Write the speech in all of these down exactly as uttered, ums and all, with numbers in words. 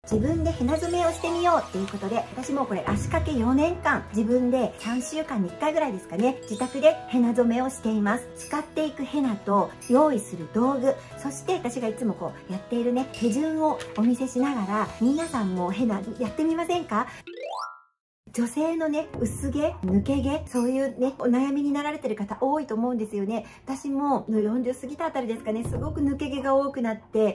自分でヘナ染めをしてみようっていうことで、私もこれ足掛けよねんかん自分でさんしゅうかんにいっかいぐらいですかね、自宅でヘナ染めをしています。使っていくヘナと用意する道具、そして私がいつもこうやっているね手順をお見せしながら、皆さんもヘナやってみませんか？女性のね、薄毛、抜け毛、そういうね、お悩みになられてる方多いと思うんですよね。私もよんじゅう過ぎたあたりですかね、すごく抜け毛が多くなって、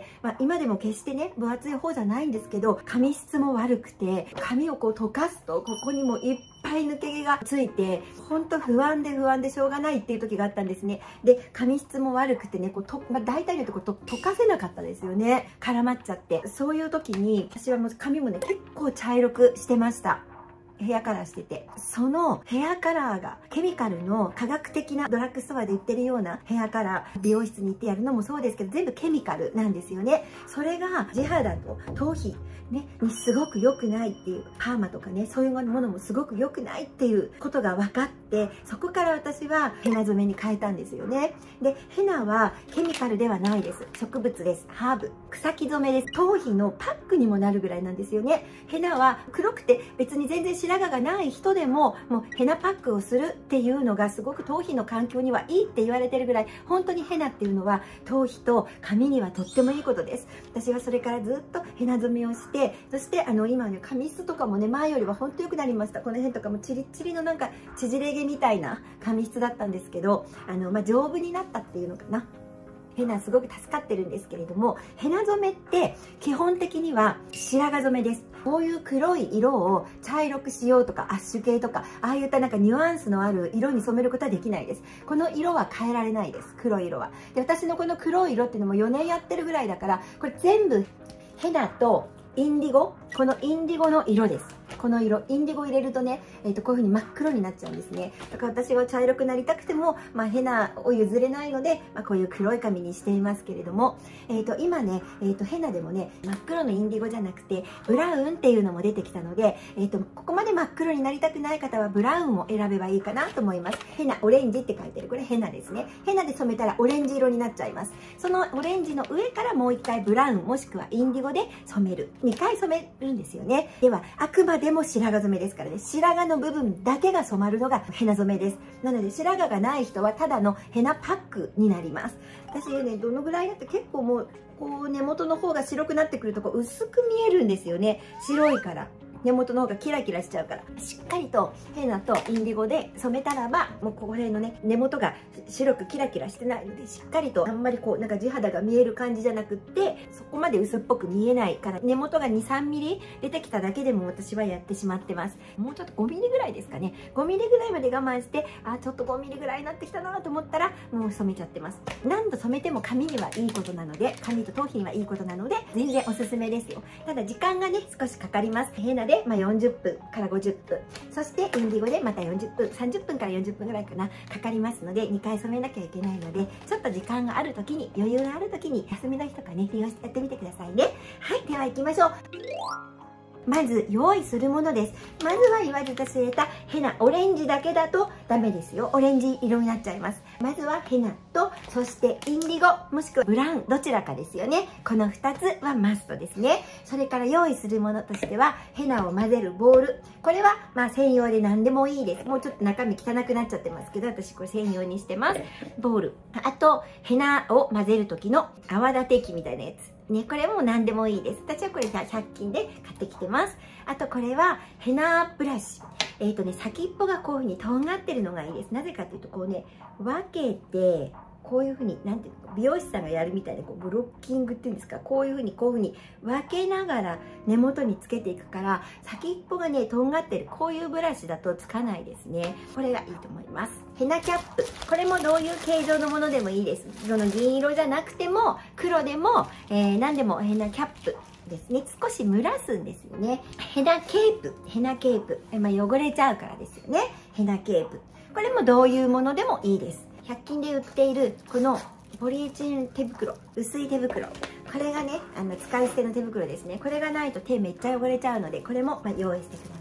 まあ、今でも決してね、分厚い方じゃないんですけど、髪質も悪くて、髪をこう溶かすと、ここにもいっぱい抜け毛がついて、ほんと不安で不安でしょうがないっていう時があったんですね。で、髪質も悪くてね、こうと、まあ、大体のところと溶かせなかったですよね。絡まっちゃって。そういう時に、私はもう髪もね、結構茶色くしてました。ヘアカラーしてて、そのヘアカラーがケミカルの科学的なドラッグストアで売ってるようなヘアカラー、美容室に行ってやるのもそうですけど、全部ケミカルなんですよね。それが地肌と頭皮、ね、にすごく良くないっていう、パーマとかね、そういうものもすごく良くないっていうことが分かって、そこから私はヘナ染めに変えたんですよね。で、ヘナはケミカルではないです。植物です。ハーブ、草木染めです。頭皮のパックにもなるぐらいなんですよね。ヘナは黒くて別に全然白髪がない人でも、もうヘナパックをするっていうのがすごく頭皮の環境にはいいって言われてるぐらい、本当にヘナっていうのは頭皮と髪にはとってもいいことです。私はそれからずっとヘナ染めをして、そしてあの今ね、髪質とかもね、前よりは本当良くなりました。この辺とかもチリッチリのなんか縮れ毛みたいな髪質だったんですけど、あの、まあ、丈夫になったっていうのかな。ヘナすごく助かってるんですけれども、ヘナ染めって基本的には白髪染めです。こういう黒い色を茶色くしようとか、アッシュ系とか、ああいったなんかニュアンスのある色に染めることはできないです。この色は変えられないです。黒い色は。で、私のこの黒い色っていうのもよねんやってるぐらいだから、これ全部ヘナとインディゴ、このインディゴの色です。この色、インディゴ入れるとね、えー、とこういう風に真っ黒になっちゃうんですね。だから私は茶色くなりたくても、まあ、ヘナを譲れないので、まあ、こういう黒い髪にしていますけれども、えー、と今ね、えー、とヘナでもね、真っ黒のインディゴじゃなくてブラウンっていうのも出てきたので、えー、とここまで真っ黒になりたくない方はブラウンを選べばいいかなと思います。ヘナオレンジって書いてる、これヘナですね。ヘナで染めたらオレンジ色になっちゃいます。そのオレンジの上からもう一回ブラウンもしくはインディゴで染める、にかい染めるんですよね。ではあくまでも白髪染めですからね、白髪の部分だけが染まるのがヘナ染めです。なので白髪がない人はただのヘナパックになります。私ね、どのぐらいだって結構もうこう根元の方が白くなってくるとこう薄く見えるんですよね。白いから根元の方がキラキラしちゃうから、しっかりとヘナとインディゴで染めたらば、もうここら辺のね根元が白くキラキラしてないので、しっかりとあんまりこうなんか地肌が見える感じじゃなくって、そこまで薄っぽく見えないから、根元がにさんミリ出てきただけでも私はやってしまってます。もうちょっとごミリぐらいですかね、ごミリぐらいまで我慢して、あちょっとごミリぐらいになってきたなと思ったらもう染めちゃってます。何度染めても髪にはいいことなので、髪と頭皮にはいいことなので全然おすすめですよ。ただ時間がね少しかかります。ヘナでまあよんじゅっぷんからごじゅっぷん、そしてインディゴでまたよんじゅっぷん、さんじゅっぷんからよんじゅっぷんぐらいかなかかりますので、にかい染めなきゃいけないので、ちょっと時間がある時に、余裕がある時に、休みの日とかね利用してやってみてくださいね。はい、では行きましょう。まず用意するものです。まずは言わずと知れたヘナ、オレンジだけだとダメですよ。オレンジ色になっちゃいます。まずはヘナと、そしてインディゴ、もしくはブラウン、どちらかですよね。このふたつはマストですね。それから用意するものとしては、ヘナを混ぜるボウル。これはまあ専用で何でもいいです。もうちょっと中身汚くなっちゃってますけど、私これ専用にしてます。ボウル。あと、ヘナを混ぜる時の泡立て器みたいなやつ。ね、これも何でもいいです。私はこれひゃく均で買ってきてます。あとこれはヘナブラシ。えっとね、先っぽがこういう風にとんがってるのがいいです。なぜかというと、こうね、分けて、こういう風に、なんていうの、美容師さんがやるみたいで、こうブロッキングっていうんですか、こういう風にこういう風に分けながら根元につけていくから、先っぽがね、とんがってる、こういうブラシだとつかないですね。これがいいと思います。ヘナキャップ。これもどういう形状のものでもいいです。その銀色じゃなくても、黒でも、えー、何でもヘナキャップ。ですね、少し蒸らすんですよね。ヘナケープ、ヘナケープ、まあ、汚れちゃうからですよね。ヘナケープ。これもどういうものでもいいです。ひゃく均で売っているこのポリエチレン手袋、薄い手袋。これがね、あの使い捨ての手袋ですね。これがないと手めっちゃ汚れちゃうので、これもまあ用意してください。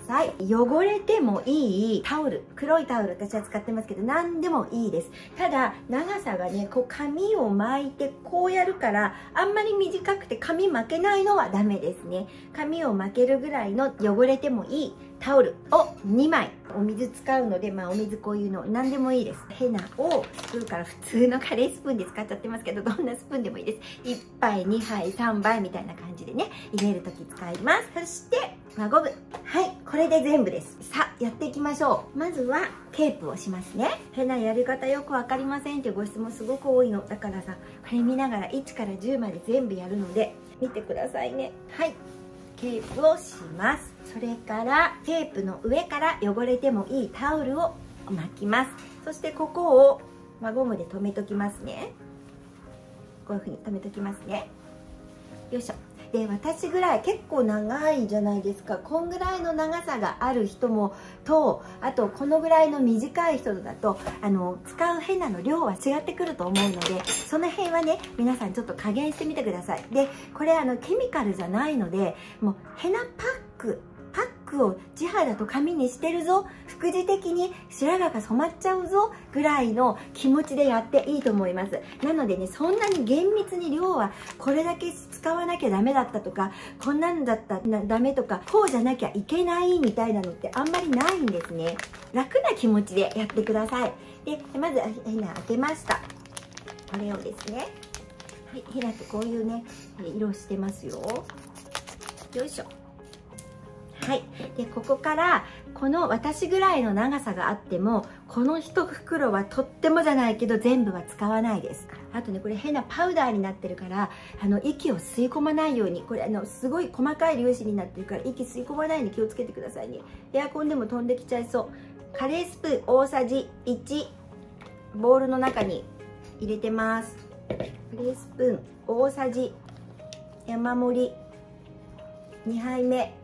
さい。汚れてもいいタオル、黒いタオル私は使ってますけど何でもいいです。ただ長さがねこう髪を巻いてこうやるからあんまり短くて髪巻けないのはダメですね。髪を巻けるぐらいの汚れてもいいタオルをにまい、お水使うので、まあお水こういうの何でもいいです。ヘナをすくうから普通のカレースプーンで使っちゃってますけど、どんなスプーンでもいいです。いっぱいにはいさんばいみたいな感じでね入れるとき使います。そして輪ゴム、はい、これで全部です。さあやっていきましょう。まずはテープをしますね。ヘナやり方よく分かりませんっていうご質問すごく多いのだからさ、これ見ながらいちからじゅうまで全部やるので見てくださいね。はい、テープをします。それからテープの上から汚れてもいいタオルを巻きます。そしてここを輪ゴムで留めときますね。こういう風に留めときますね。よいしょ。で私ぐらい結構長いじゃないですか。こんぐらいの長さがある人もと、あとこのぐらいの短い人だとあの使うヘナの量は違ってくると思うので、その辺はね皆さんちょっと加減してみてください。でこれあのケミカルじゃないので、もうヘナパックパックを地肌と髪にしてるぞ、副次的に白髪が染まっちゃうぞぐらいの気持ちでやっていいと思います。なのでね、そんなに厳密に量はこれだけ使わなきゃダメだったとか、こんなんだったらダメとか、こうじゃなきゃいけないみたいなのってあんまりないんですね。楽な気持ちでやってください。でまずヘナ開けました。これをですね、はい、ヘナってこういうね色してますよ。よいしょ。はい、でここからこの私ぐらいの長さがあっても、この一袋はとってもじゃないけど全部は使わないです。あとね、これ変なパウダーになってるから、あの息を吸い込まないように、これあのすごい細かい粒子になってるから息吸い込まないように気をつけてくださいね。エアコンでも飛んできちゃいそう。カレースプーン大さじいちボウルの中に入れてます。カレースプーン大さじ山盛りにはいめ、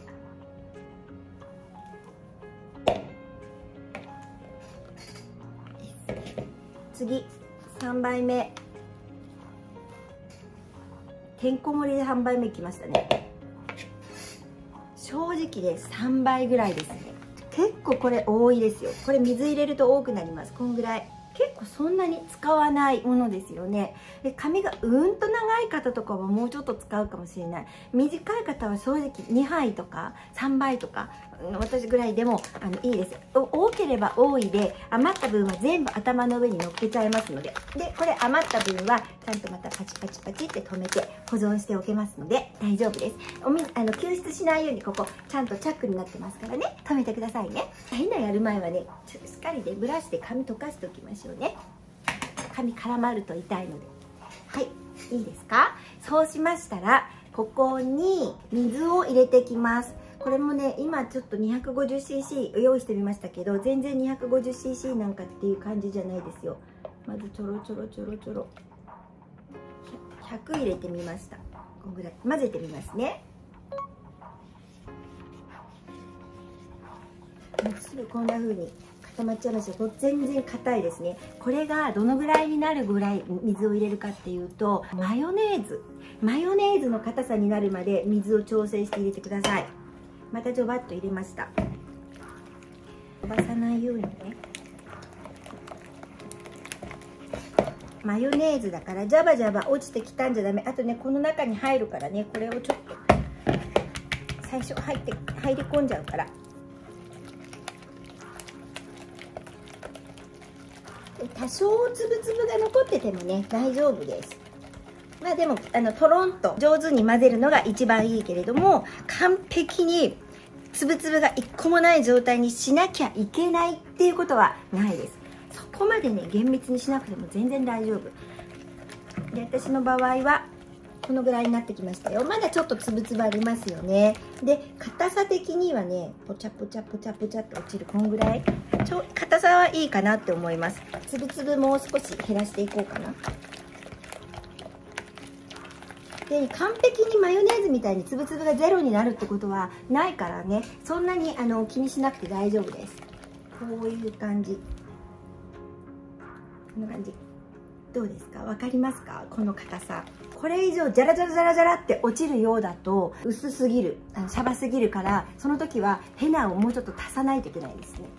次さんばいめ、てんこ盛りでさんばいめきましたね。正直でさんばいぐらいですね。結構これ多いですよ。これ水入れると多くなります。こんぐらい。結構そんなに使わないものですよね。で髪がうんと長い方とかはもうちょっと使うかもしれない。短い方は正直にはいとかさんばいとか私ぐらいでもあのいいです。多ければ多いで余った分は全部頭の上に乗っけちゃいますので、でこれ余った分はちゃんとまたパチパチパチって止めて保存しておけますので大丈夫です。おみあの救出しないようにここちゃんとチャックになってますからね、止めてくださいね。変なやる前はねしっかりでブラシで髪溶かしておきましょうね。髪絡まると痛いので。はい、いいですか。そうしましたらここに水を入れてきます。これもね今ちょっと にひゃくごじゅうシーシー 用意してみましたけど、全然 にひゃくごじゅうシーシー なんかっていう感じじゃないですよ。まずちょろちょろちょろちょろひゃく入れてみました。こんぐらい混ぜてみますね。もうすぐこんな風に固まっちゃいますよ。全然硬いですね。これがどのぐらいになるぐらい水を入れるかっていうと、マヨネーズマヨネーズの硬さになるまで水を調整して入れてください。またジョバッと入れました。飛ばさないようにね。マヨネーズだからジャバジャバ落ちてきたんじゃダメ。あとねこの中に入るからね、これをちょっと最初入って入り込んじゃうから。多少つぶつぶが残っててもね大丈夫です。まあでもあのトロンと上手に混ぜるのが一番いいけれども、完璧につぶつぶがいっこもない状態にしなきゃいけないっていうことはないです。そこまでね厳密にしなくても全然大丈夫で、私の場合はこのぐらいになってきましたよ。まだちょっとつぶつぶありますよね。で硬さ的にはねポチャポチャポチャポチャって落ちるこんぐらい、ちょ硬さはいいかなって思います。つぶつぶもう少し減らしていこうかな。で完璧にマヨネーズみたいにつぶつぶがゼロになるってことはないからね、そんなにあの気にしなくて大丈夫です。こういう感じ、こんな感じ。 どうですか？わかりますか？この硬さ。これ以上ジャラジャラジャラジャラって落ちるようだと薄すぎる、あのシャバすぎるから、その時はヘナをもうちょっと足さないといけないですね。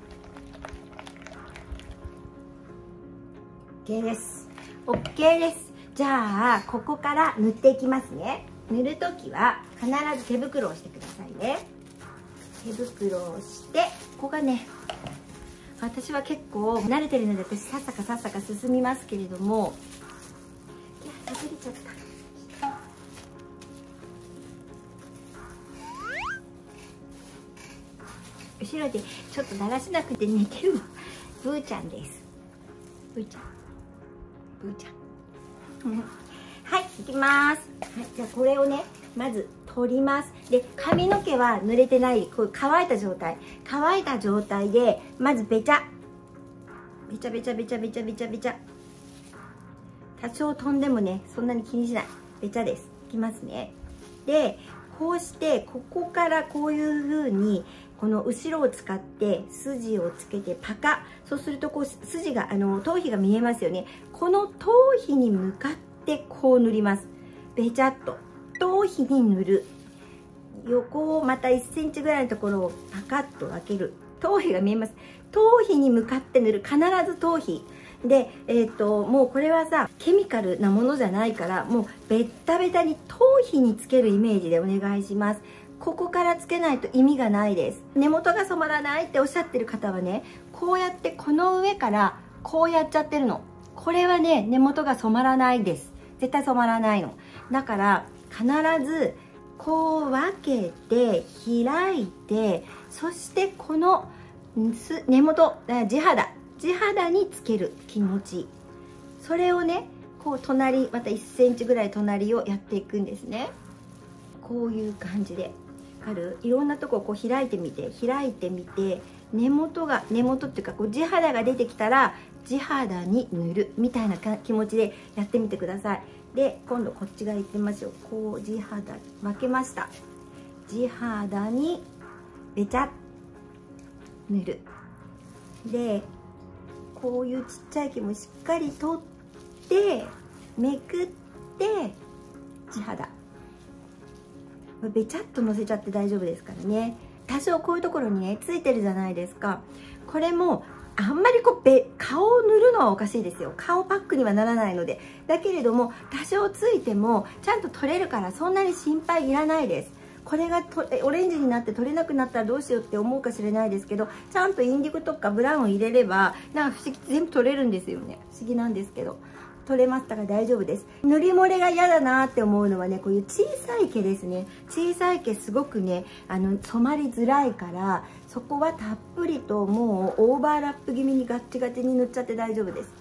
OK です。 OK です。じゃあここから塗っていきますね。塗る時は必ず手袋をしてくださいね。手袋をして、ここがね、私は結構慣れてるので私さっさかさっさか進みますけれども、いや破れちゃった。後ろでちょっとだらしなくて寝てるわ。ブーちゃんです。ブーちゃん、ブーちゃんはい、いきます。はい、じゃあこれをねまず取ります。で、髪の毛は濡れてない、こう乾いた状態、乾いた状態でまずべちゃべちゃべちゃべちゃべちゃべちゃべちゃ、多少飛んでもねそんなに気にしない。べちゃです。いきますね。で、こうしてここからこういう風にこの後ろを使って筋をつけてパカ、そうするとこう筋が、あの頭皮が見えますよね。この頭皮に向かってこう塗ります。べちゃっと頭皮に塗る。横をまたいっセンチぐらいのところをパカッと開ける。頭皮が見えます。頭皮に向かって塗る。必ず頭皮で、えー、ともうこれはさケミカルなものじゃないから、もうベッタベタに頭皮につけるイメージでお願いします。ここからつけないと意味がないです。根元が染まらないっておっしゃってる方はね、こうやってこの上からこうやっちゃってるの。これはね根元が染まらないです。絶対染まらないの。だから必ずこう分けて開いて、そしてこの根元、地肌地肌につける気持ち、それをねこう隣、またいっセンチぐらい隣をやっていくんですね。こういう感じで、わかる？いろんなとこをこう開いてみて開いてみて、根元が根元っていうかこう地肌が出てきたら地肌に塗るみたいな気持ちでやってみてください。で、今度こっち側行ってみますよ。こう地肌分けました。地肌にべちゃっ塗る。で、こういうちっちゃい毛もしっかり取ってめくって地肌べちゃっとのせちゃって大丈夫ですからね。多少こういうところにねついてるじゃないですか。これもあんまりこうべ顔を塗るのはおかしいですよ。顔パックにはならないので。だけれども多少ついてもちゃんと取れるから、そんなに心配いらないです。これがとオレンジになって取れなくなったらどうしようって思うかしれないですけど、ちゃんとインディゴとかブラウン入れればなんか不思議全部取れるんですよね。不思議なんですけど取れましたから大丈夫です。塗り漏れが嫌だなって思うのはね、こういう小さい毛ですね。小さい毛すごくねあの染まりづらいから、そこはたっぷりともうオーバーラップ気味にガッチガチに塗っちゃって大丈夫です。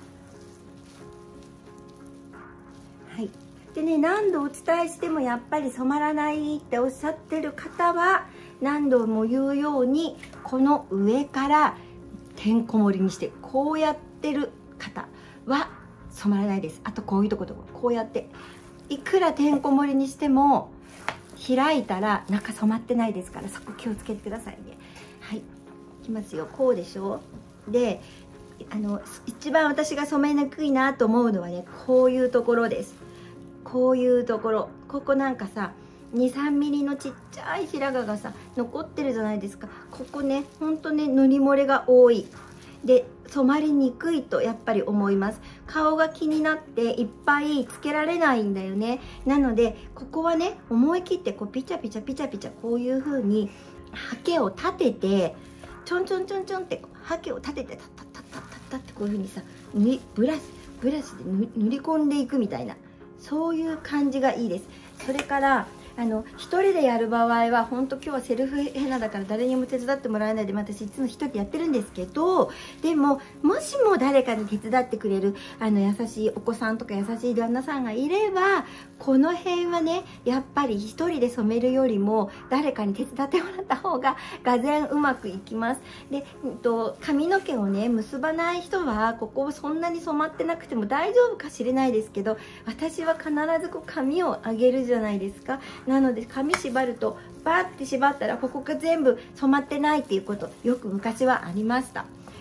はい。でね、何度お伝えしてもやっぱり染まらないっておっしゃってる方は、何度も言うようにこの上からてんこ盛りにしてこうやってる方は染まらないです。あとこういうとことこうやっていくらてんこ盛りにしても開いたら中染まってないですから、そこ気をつけてくださいね。はい、いきますよ。こうでしょ。で、あの一番私が染めにくいなと思うのはね、こういうところです。こういうところ、ここなんかさにさんミリのちっちゃい白髪がさ残ってるじゃないですか。ここねほんとね塗り漏れが多いで染まりにくいとやっぱり思います。顔が気になっていっぱいつけられないんだよね。なのでここはね思い切ってこうピチャピチャピチャピチャこういう風にハケを立ててちょんちょんちょんちょんってハケを立ててタッタッタッタッタッタッってこういう風にさブラシブラシで塗り込んでいくみたいな、そういう感じがいいです。それからあの一人でやる場合は本当今日はセルフヘナだから誰にも手伝ってもらえないで、私いつも一人でやってるんですけど、でももしも誰かに手伝ってくれるあの優しいお子さんとか優しい旦那さんがいれば、この辺はねやっぱり一人で染めるよりも誰かに手伝ってもらった方ががぜんうまくいきます。で、うんと、髪の毛をね結ばない人はここそんなに染まってなくても大丈夫かしれないですけど、私は必ずこう髪を上げるじゃないですか。なので髪縛るとバーって縛ったらここが全部染まってないっていうことよく昔はありました。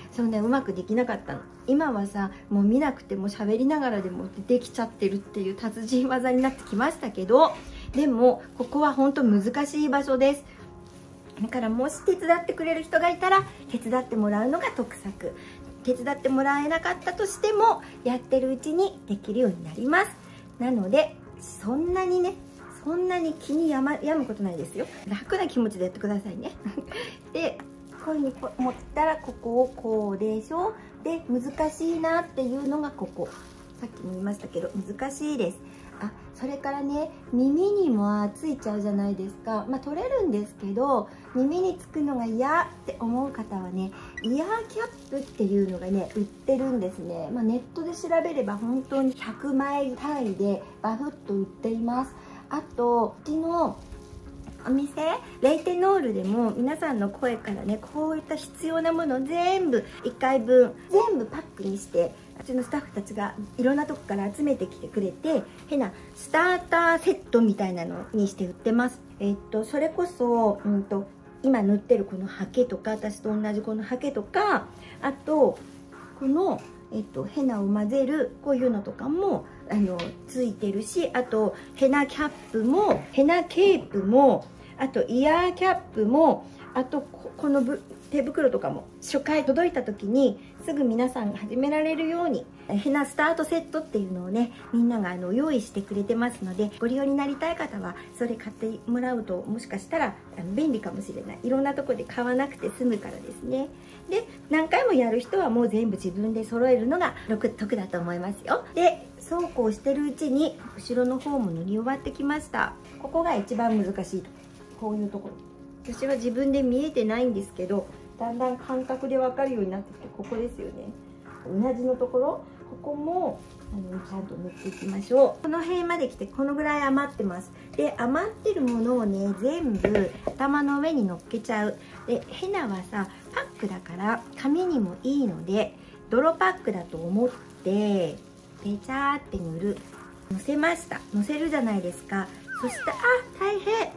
そんなうまくできなかったの。今はさ、もう見なくても喋りながらでもできちゃってるっていう達人技になってきましたけど、でもここは本当難しい場所です。だからもし手伝ってくれる人がいたら手伝ってもらうのが得策。手伝ってもらえなかったとしてもやってるうちにできるようになります。なのでそんなにね、そんなに気にやま病むことないですよ。楽な気持ちでやってくださいね。でこういうふうに持ったらここをこうでしょ。で難しいなっていうのがここ、さっきも言いましたけど難しいです。あ、それからね、耳にもついちゃうじゃないですか。まあ取れるんですけど、耳につくのが嫌って思う方はね、イヤーキャップっていうのがね売ってるんですね。まあ、ネットで調べれば本当にひゃくまい単位でバフッと売っています。あとうちのお店レイテノールでも皆さんの声からね、こういった必要なものを全部いっかいぶん全部パックにして、うちのスタッフたちがいろんなとこから集めてきてくれて、変なスターターセットみたいなのにして売ってます。えっとそれこそ、うんと今塗ってるこのハケとか、私と同じこのハケとか、あとこのえっとヘナを混ぜるこういうのとかもあのついてるし、あとヘナキャップもヘナケープも、あとイヤーキャップも、あとここのぶ手袋とかも初回届いた時にすぐ皆さんが始められるようにヘナスタートセットっていうのをね、みんながあの用意してくれてますので、ご利用になりたい方はそれ買ってもらうともしかしたらあの便利かもしれない。いろんなとこで買わなくて済むからですね。で何回もやる人はもう全部自分で揃えるのが得だと思いますよ。でそうこうしてるうちに後ろの方も塗り終わってきました。ここが一番難しいところ、こういうところ私は自分で見えてないんですけど、だんだん感覚で分かるようになってきて、ここですよね。うなじのところ、ここもあのちゃんと塗っていきましょう。この辺まで来てこのぐらい余ってます。で余ってるものをね全部頭の上に乗っけちゃう。でヘナはさパックだから髪にもいいので、泥パックだと思ってペチャーって塗る。のせました。のせるじゃないですか。そしてあ大変、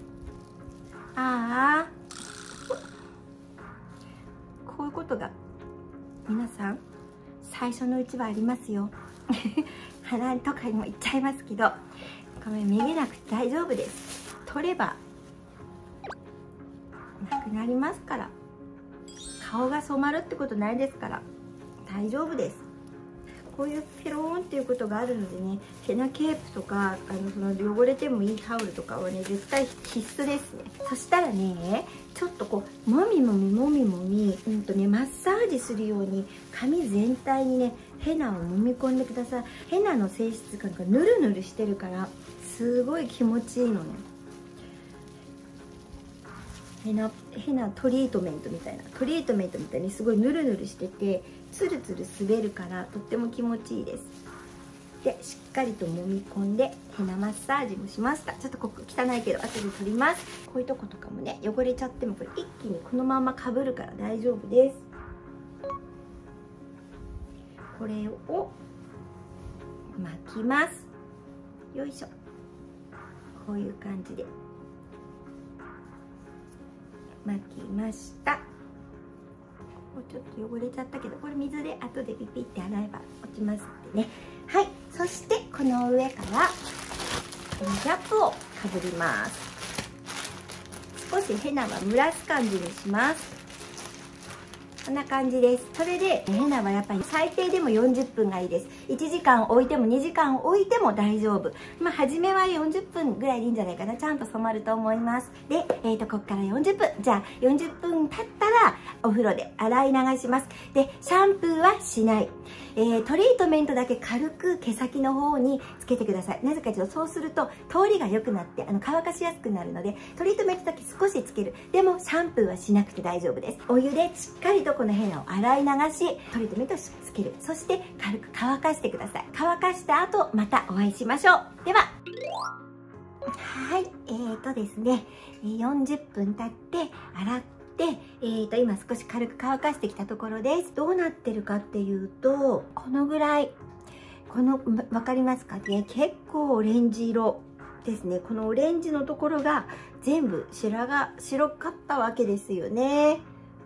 ああこういうことが皆さん最初のうちはありますよ。鼻とかにもいっちゃいますけど、これめげなくて大丈夫です。取ればなくなりますから。顔が染まるってことないですから大丈夫です。こういうペローンっていうことがあるのでね、ヘナケープとかあのその汚れてもいいタオルとかはね絶対必須ですね。そしたらねちょっとこうもみもみもみもみ、うんとね、マッサージするように髪全体にねヘナを揉み込んでください。ヘナの性質感がヌルヌルしてるからすごい気持ちいいのね。ヘナヘナトリートメントみたいなトリートメントみたいにすごいヌルヌルしててツルツル滑るからとっても気持ちいいです。でしっかりと揉み込んでヘナマッサージもしました。ちょっとここ汚いけど後で取ります。こういうとことかもね汚れちゃってもこれ一気にこのままかぶるから大丈夫です。これを巻きます。よいしょ。こういう感じで巻きました。ちょっと汚れちゃったけどこれ水で後でピピって洗えば落ちますのでね。はい、そしてこの上からキャップをかぶります。少しヘナは蒸らす感じにします。こんな感じです。それでヘナはやっぱり最低でもよんじゅっぷんがいいです。いちじかん置いてもにじかん置いても大丈夫。まあ初めはよんじゅっぷんぐらいでいいんじゃないかな。ちゃんと染まると思います。で、えーとここからよんじゅっぷん、じゃあよんじゅっぷん経ったらお風呂で洗い流します。でシャンプーはしない。えー、トリートメントだけ軽く毛先の方につけてください。なぜかというとそうすると通りが良くなってあの乾かしやすくなるので、トリートメントだけ少しつける。でもシャンプーはしなくて大丈夫です。お湯でしっかりとこのヘナを洗い流しトリートメントをつける。そして軽く乾かしてください。乾かした後またお会いしましょう。でははい、えーとですねよんじゅっぷん経って洗ってで、えー、と今少し軽く乾かしてきたところです。どうなってるかっていうとこのぐらい、この分かりますかね、結構オレンジ色ですね。このオレンジのところが全部白が白かったわけですよね。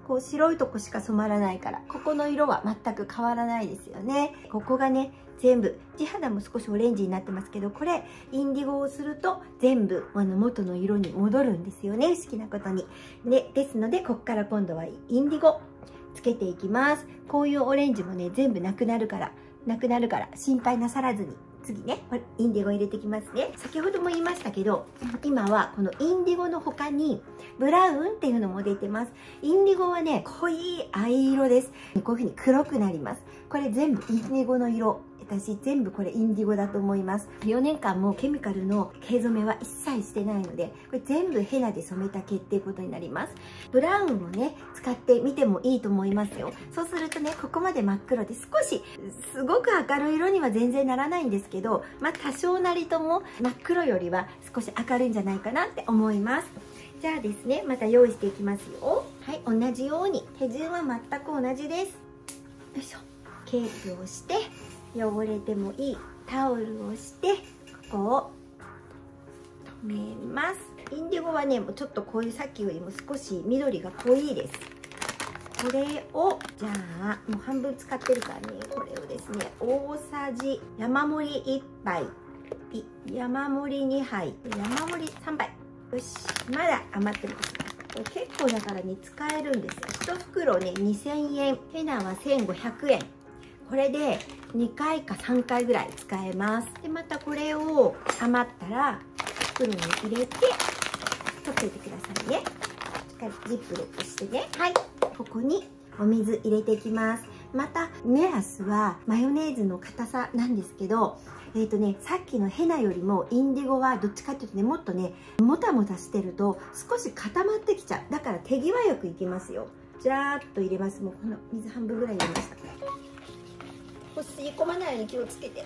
こう白いとこしか染まらないから、ここの色は全く変わらないですよね。ここがね全部、地肌も少しオレンジになってますけど、これインディゴをすると全部あの元の色に戻るんですよね、不思議なことに。でですので、ここから今度はインディゴつけていきます。こういうオレンジもね全部なくなるからなくなるから心配なさらずに、次ねインディゴ入れてきますね。先ほども言いましたけど、今はこのインディゴの他にブラウンっていうのも出てます。インディゴはね濃い藍色です。こういう風に黒くなります。これ全部インディゴの色。私全部これインディゴだと思います。よねんかんもケミカルの毛染めは一切してないので、これ全部ヘナで染めた毛っていうことになります。ブラウンをね使ってみてもいいと思いますよ。そうするとね、ここまで真っ黒で少しすごく明るい色には全然ならないんですけど、まあ多少なりとも真っ黒よりは少し明るいんじゃないかなって思います。じゃあですね、また用意していきますよ。はい、同じように手順は全く同じです。よいしょ。ケープをして、汚れてもいいタオルをしてここを留めます。インディゴはねもうちょっとこういうさっきよりも少し緑が濃いです。これをじゃあもう半分使ってるからね、これをですね大さじ山盛りいっぱい、山盛りにはい、山盛りさんばい。よし、まだ余ってます。これ結構だからね使えるんですよ。いち袋ねにせんえん、ヘナはせんごひゃくえん。これでにかいかさんかいぐらい使えます。でまたこれを余ったら袋に入れて溶けてくださいね。しっかりジップロックしてね。はい、ここにお水入れていきます。また目安はマヨネーズの硬さなんですけど、えっとねさっきのヘナよりもインディゴはどっちかっていうとねもっとねもたもたしてると少し固まってきちゃう。だから手際よくいきますよ。ジャーっと入れます。もうこの水半分ぐらい入れました。吸い込まないように気をつけて。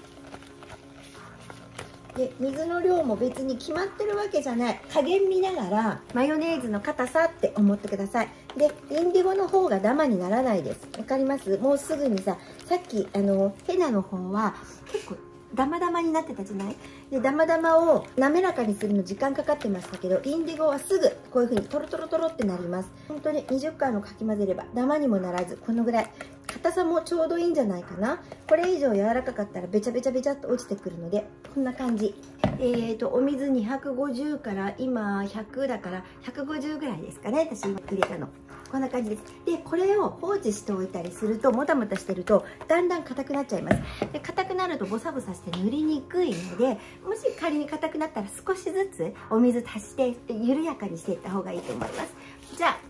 で水の量も別に決まってるわけじゃない。加減見ながらマヨネーズの硬さって思ってください。でインディゴの方がダマにならないです。わかります？もうすぐにさ、さっきあのヘナの方は結構ダマダマになってたじゃない？でダマダマを滑らかにするの時間かかってましたけど、インディゴはすぐこういう風にトロトロトロってなります。本当ににじゅっかいのかき混ぜればダマにもならず、このぐらい硬さもちょうどいいんじゃないかな。これ以上柔らかかったらべちゃべちゃべちゃっと落ちてくるので、こんな感じ。えーとお水にひゃくごじゅうから今ひゃくだからひゃくごじゅうぐらいですかね、私今入れたの。こんな感じです。でこれを放置しておいたりすると、もたもたしてるとだんだん硬くなっちゃいます。で硬くなるとボサボサして塗りにくいので、もし仮に硬くなったら少しずつお水足して緩やかにしていった方がいいと思います。じゃあ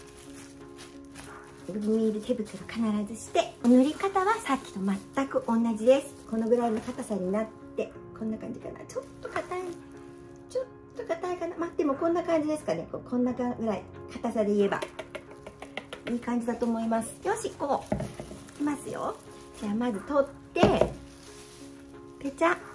ビニール手袋必ずして、塗り方はさっきと全く同じです。このぐらいの硬さになって、こんな感じかな。ちょっと硬い、ちょっと硬いかな。まあ、でもこんな感じですかね。こんなぐらい硬さで言えばいい感じだと思います。よし、こういきますよ。じゃあまず取ってペチャ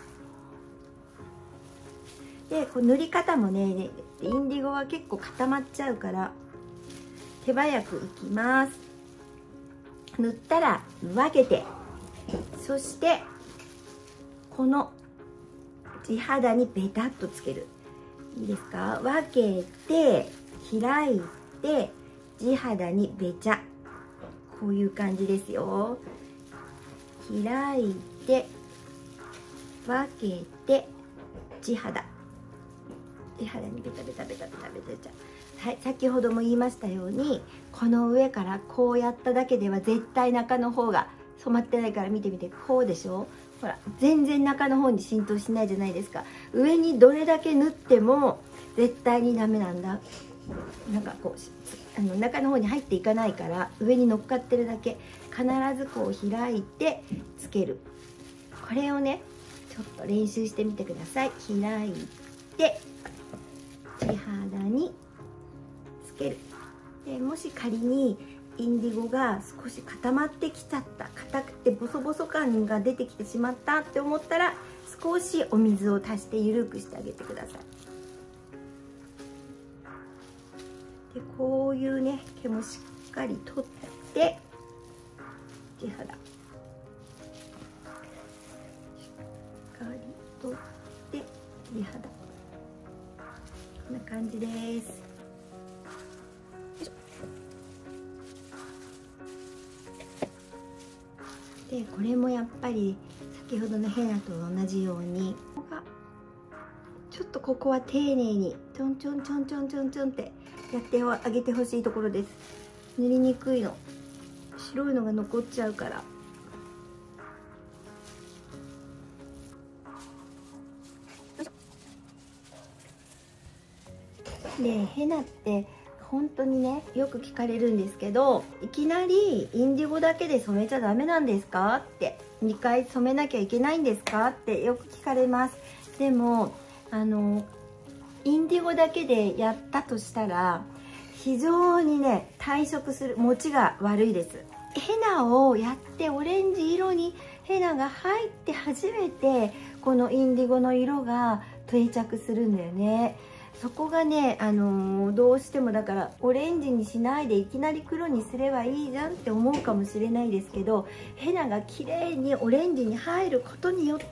で、こう塗り方もね、インディゴは結構固まっちゃうから手早くいきます。塗ったら分けて、そしてこの地肌にベタっとつける。いいですか？分けて開いて地肌にべちゃ、こういう感じですよ。開いて分けて地肌、地肌にベタベタベタベタベタベタ。はい、先ほども言いましたように、この上からこうやっただけでは絶対中の方が染まってないから、見てみて、こうでしょ。ほら全然中の方に浸透しないじゃないですか。上にどれだけ塗っても絶対にダメなんだ。なんかこうあの中の方に入っていかないから、上に乗っかってるだけ。必ずこう開いてつける。これをねちょっと練習してみてください。開いて地肌につける。でもし仮にインディゴが少し固まってきちゃった、硬くてボソボソ感が出てきてしまったって思ったら、少しお水を足して緩くしてあげてください。でこういうね毛もしっかり取って地肌しっかり取って地肌、こんな感じです。 でこれもやっぱり先ほどのヘナと同じように、ちょっとここは丁寧にちょんちょんちょんちょんちょんちょんってやってあげてほしいところです。塗りにくいの、白いのが残っちゃうから。でヘナって本当にね、よく聞かれるんですけど、いきなりインディゴだけで染めちゃダメなんですかって、にかい染めなきゃいけないんですかってよく聞かれます。でもあのインディゴだけでやったとしたら非常にね、退色する、持ちが悪いです。ヘナをやってオレンジ色にヘナが入って初めてこのインディゴの色が定着するんだよね。そこがね、あのー、どうしてもだからオレンジにしないでいきなり黒にすればいいじゃんって思うかもしれないですけど、ヘナが綺麗にオレンジに入ることによって、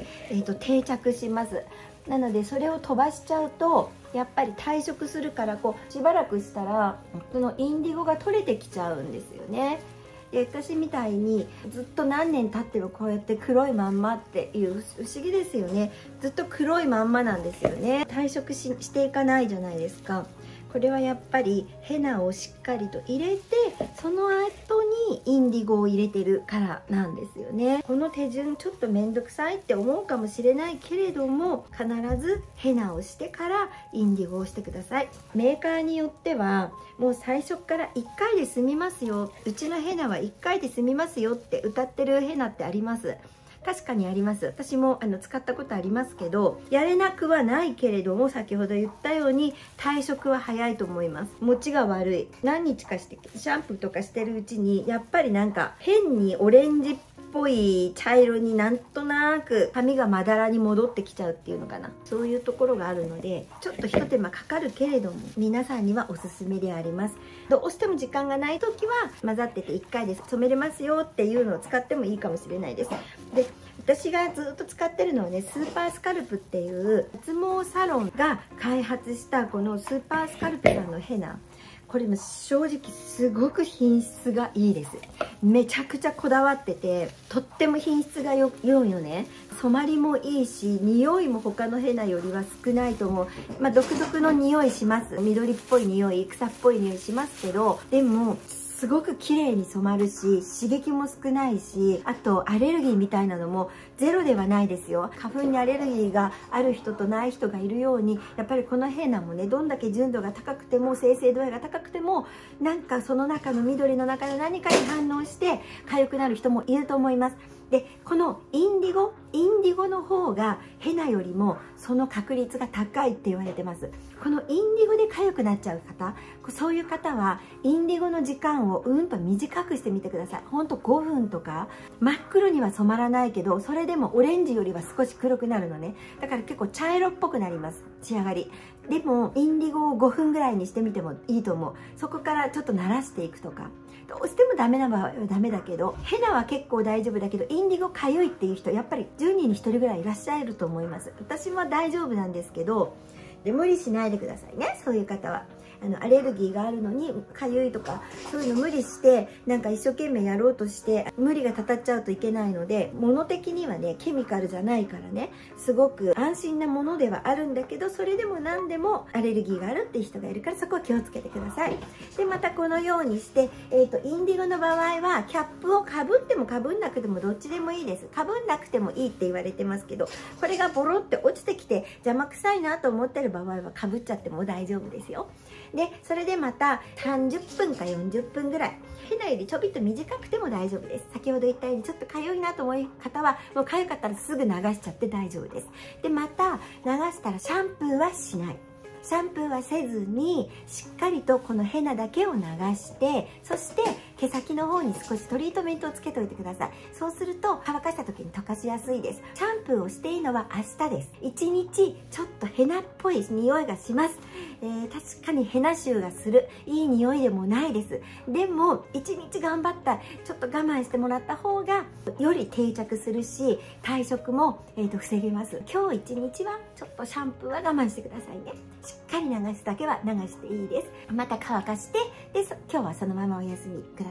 えーと、定着します。なのでそれを飛ばしちゃうとやっぱり退色するから、こうしばらくしたらそのインディゴが取れてきちゃうんですよね。で私みたいにずっと何年経ってもこうやって黒いまんまっていう不思議ですよね。ずっと黒いまんまなんですよね。退色 し, していかないじゃないですか。これはやっぱりヘナをしっかりと入れて、その後にインディゴを入れてるからなんですよね。この手順ちょっと面倒くさいって思うかもしれないけれども、必ずヘナをしてからインディゴをしてください。メーカーによってはもう最初からいっかいで済みますよ、うちのヘナはいっかいで済みますよって歌ってるヘナってあります。確かにあります。私もあの使ったことありますけど、やれなくはないけれども、先ほど言ったように退色は早いと思います。持ちが悪い。何日かしてシャンプーとかしてるうちにやっぱりなんか変にオレンジっぽい茶色になんとなく髪がまだらに戻ってきちゃうっていうのかな、そういうところがあるので、ちょっとひと手間かかるけれども皆さんにはおすすめであります。どうしても時間がない時は混ざってていっかいで染めれますよっていうのを使ってもいいかもしれないです。で私がずっと使ってるのはね、スーパースカルプっていう脱毛サロンが開発したこのスーパースカルプさんのヘナ、これも正直すごく品質がいいです。めちゃくちゃこだわってて、とっても品質がよ良いよね。染まりもいいし、匂いも他のヘナよりは少ないと思う。まあ独特の匂いします。緑っぽい匂い、草っぽい匂いしますけど、でもすごく綺麗に染まるし、刺激も少ないし、あとアレルギーみたいなのもゼロではないですよ。花粉にアレルギーがある人とない人がいるように、やっぱりこのヘナもね、どんだけ純度が高くても生成度合いが高くても、なんかその中の緑の中で何かに反応して痒くなる人もいると思います。でこのインディゴインディゴの方がヘナよりもその確率が高いって言われてます。このインディゴで痒くなっちゃう方、そういう方はインディゴの時間をうんと短くしてみてください。ほんとごふんとか。真っ黒には染まらないけど、それでもオレンジよりは少し黒くなるのね。だから結構茶色っぽくなります、仕上がり。でもインディゴをごふんぐらいにしてみてもいいと思う。そこからちょっと慣らしていくとか。どうしてもダメな場合はダメだけど、ヘナは結構大丈夫だけど、インディゴかゆいっていう人やっぱりじゅうにんにひとりぐらいいらっしゃると思います。私は大丈夫なんですけど、で無理しないでくださいね、そういう方は。あのアレルギーがあるのにかゆいとか、そういうの無理してなんか一生懸命やろうとして無理がたたっちゃうといけないので、物的にはねケミカルじゃないからね、すごく安心なものではあるんだけど、それでも何でもアレルギーがあるっていう人がいるから、そこは気をつけてください。でまたこのようにして、えーと、インディゴの場合はキャップをかぶってもかぶんなくてもどっちでもいいです。かぶんなくてもいいって言われてますけど、これがボロって落ちてきて邪魔くさいなと思ってる場合はかぶっちゃっても大丈夫ですよ。でそれでまたさんじゅっぷんかよんじゅっぷんぐらい、ヘナよりちょびっと短くても大丈夫です。先ほど言ったようにちょっとかゆいなと思う方はもうかゆかったらすぐ流しちゃって大丈夫です。でまた流したらシャンプーはしない、シャンプーはせずにしっかりとこのヘナだけを流して、そして毛先の方に少しトリートメントをつけておいてください。そうすると乾かした時に溶かしやすいです。シャンプーをしていいのは明日です。いちにちちょっとヘナっぽい匂いがします。えー、確かにヘナ臭がする、いい匂いでもないです。でもいちにち頑張ったちょっと我慢してもらった方がより定着するし、退色も、えー、と防げます。今日いちにちはちょっとシャンプーは我慢してくださいね。しっかり流すだけは流していいです。また乾かして、で今日はそのままお休みください。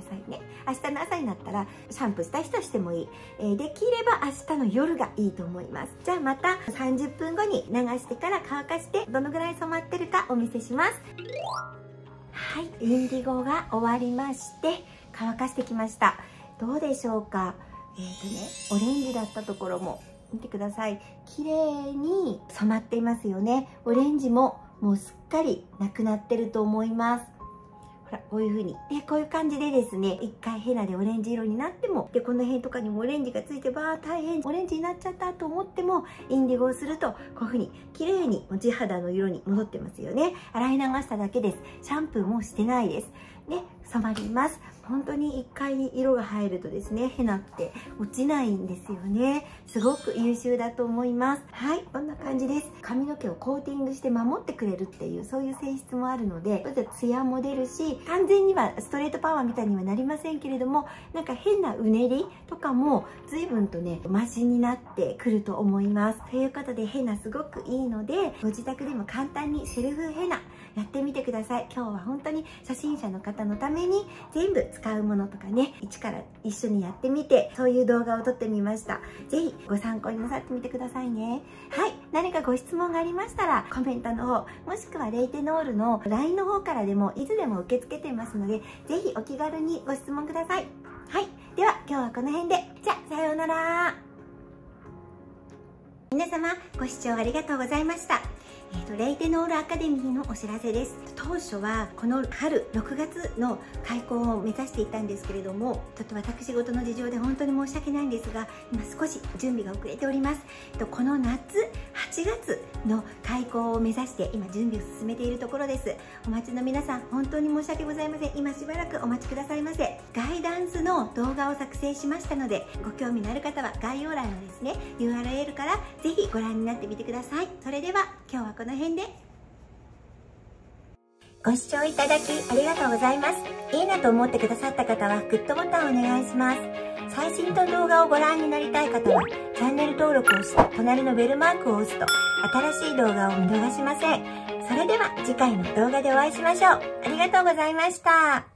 さいね。明日の朝になったらシャンプーした人はしてもいい、えー、できれば明日の夜がいいと思います。じゃあまたさんじゅっぷんごに流してから乾かしてどのぐらい染まってるかお見せします。はい、インディゴが終わりまして乾かしてきました。どうでしょうか。えーとね、オレンジだったところも見てください。綺麗に染まっていますよね。オレンジももうすっかりなくなってると思います。ほら、こういう風に。で、こういう感じでですね、一回ヘナでオレンジ色になっても、で、この辺とかにもオレンジがついて、ばー大変、オレンジになっちゃったと思っても、インディゴをすると、こういう風に綺麗に地肌の色に戻ってますよね。洗い流しただけです。シャンプーもしてないです。ね、染まります。本当に一回に色が入るとですね、ヘナって落ちないんですよね。すごく優秀だと思います。はい、こんな感じです。髪の毛をコーティングして守ってくれるっていう、そういう性質もあるので、ツヤも出るし、完全にはストレートパワーみたいにはなりませんけれども、なんか変なうねりとかも随分とね、マシになってくると思います。ということで、ヘナすごくいいので、ご自宅でも簡単にセルフヘナやってみてください。今日は本当に初心者の方のために全部使うものとかね、一から一緒にやってみて、そういう動画を撮ってみました。ぜひご参考になさってみてくださいね。はい、何かご質問がありましたらコメントの方、もしくはレイテノールの ライン の方からでもいつでも受け付けていますので、ぜひお気軽にご質問ください。はい、では今日はこの辺で。じゃあ、さようなら。皆様ご視聴ありがとうございました。えーと、レイテノールアカデミーのお知らせです。当初はこの春ろくがつの開校を目指していたんですけれども、ちょっと私事の事情で本当に申し訳ないんですが、今少し準備が遅れております。この夏はちがつの開校を目指して今準備を進めているところです。お待ちの皆さん、本当に申し訳ございません。今しばらくお待ちくださいませ。ガイダンスの動画を作成しましたので、ご興味のある方は概要欄のですね ユーアールエル からぜひご覧になってみてください。それでは今日はこの辺で。ご視聴いただきありがとうございます。いいなと思ってくださった方はグッドボタンをお願いします。最新の動画をご覧になりたい方はチャンネル登録をして隣のベルマークを押すと新しい動画を見逃しません。それでは次回の動画でお会いしましょう。ありがとうございました。